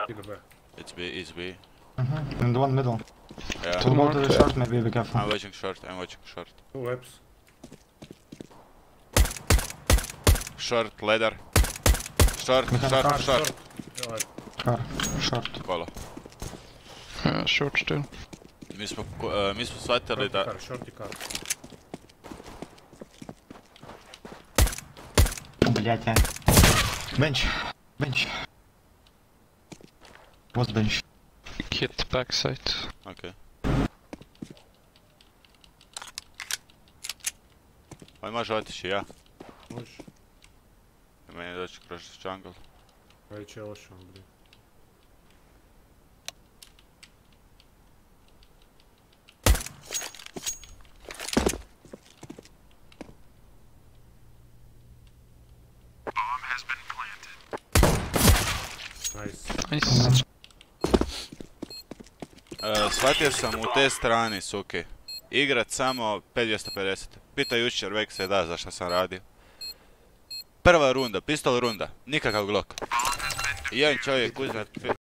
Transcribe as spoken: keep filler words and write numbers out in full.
Either way. It's B, it's B. Mm-hmm. And one middle. Yeah. Two more to the short, maybe be careful. I'm watching short, I'm watching short. Two webs. Short, ladder. Short, We have short, Car, short. short. Ovaj, Car, short. Kolo. Uh, short still. Mi smo, ko- uh, mi smo shvatili shorty da... car, shorty car. Блять, а. Bench. Bench. Was bench. Hit backside. Okej. Ovaj može otići ja. Možeš. I meni doći kroz jungle. Već je ošao, bre. Nice. Nice. Uh, shvatio sam u te strani, suki. Igrat samo pet dvjesto pedeset. Pita jučer, vek se da zašto sam radio. Prva runda, pistol runda, nikakav glok. I jedan čovjek uzme